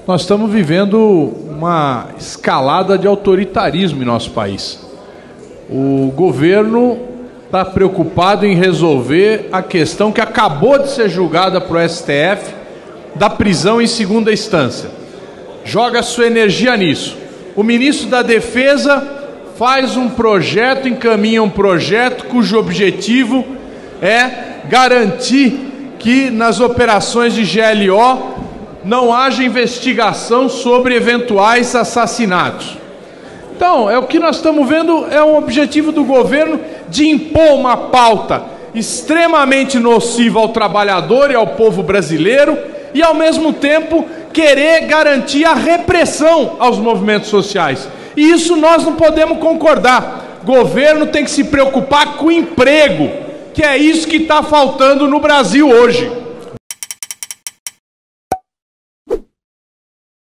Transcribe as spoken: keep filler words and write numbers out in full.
Nós estamos vivendo uma escalada de autoritarismo em nosso país. O governo está preocupado em resolver a questão que acabou de ser julgada para o S T F da prisão em segunda instância. Joga sua energia nisso. O ministro da Defesa faz um projeto, encaminha um projeto cujo objetivo é garantir que nas operações de G L O não haja investigação sobre eventuais assassinatos. Então, é o que nós estamos vendo, é um objetivo do governo de impor uma pauta extremamente nociva ao trabalhador e ao povo brasileiro e, ao mesmo tempo, querer garantir a repressão aos movimentos sociais. E isso nós não podemos concordar. O governo tem que se preocupar com o emprego, que é isso que está faltando no Brasil hoje.